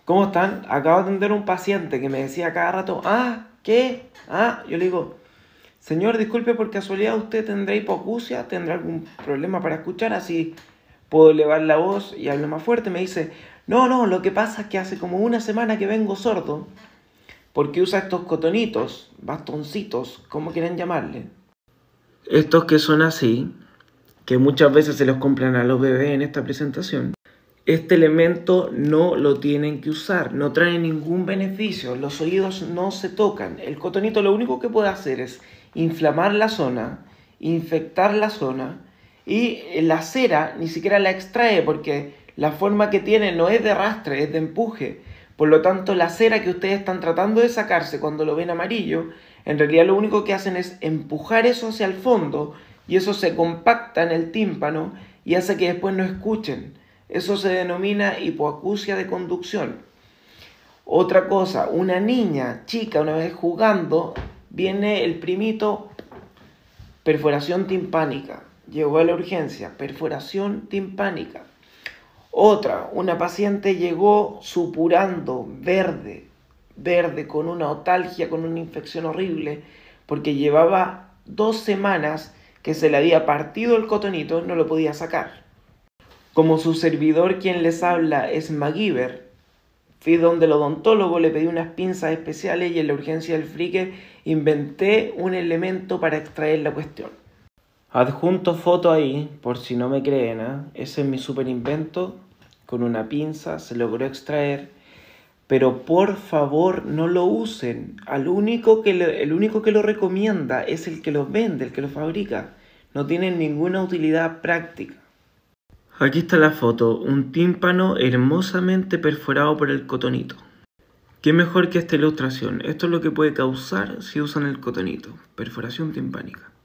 ¿Cómo están? Acabo de atender a un paciente que me decía cada rato, ¿qué? Yo le digo, señor, disculpe, por casualidad usted tendrá hipoacusia, tendrá algún problema para escuchar, así puedo elevar la voz y hablo más fuerte. Me dice, no, lo que pasa es que hace como una semana que vengo sordo, porque usa estos cotonitos, bastoncitos, como quieran llamarle. Estos que son así, que muchas veces se los compran a los bebés en esta presentación. Este elemento no lo tienen que usar, no trae ningún beneficio, los oídos no se tocan. El cotonito lo único que puede hacer es inflamar la zona, infectar la zona, y la cera ni siquiera la extrae porque la forma que tiene no es de arrastre, es de empuje. Por lo tanto, la cera que ustedes están tratando de sacarse cuando lo ven amarillo, en realidad lo único que hacen es empujar eso hacia el fondo y eso se compacta en el tímpano y hace que después no escuchen. Eso se denomina hipoacusia de conducción. Otra cosa, una niña chica una vez jugando, viene el primito, perforación timpánica. Llegó a la urgencia, perforación timpánica. Otra, una paciente llegó supurando, verde, con una otalgia, con una infección horrible, porque llevaba 2 semanas que se le había partido el cotonito, no lo podía sacar. Como su servidor quien les habla es MacGyver, fui donde el odontólogo, le pedí unas pinzas especiales y en la urgencia del Frique inventé un elemento para extraer la cuestión. Adjunto foto ahí, por si no me creen, Ese es mi super invento. Con una pinza se logró extraer, pero por favor no lo usen. El único que lo recomienda es el que los vende, el que los fabrica. No tienen ninguna utilidad práctica. Aquí está la foto, un tímpano hermosamente perforado por el cotonito. ¿Qué mejor que esta ilustración? Esto es lo que puede causar si usan el cotonito, perforación timpánica.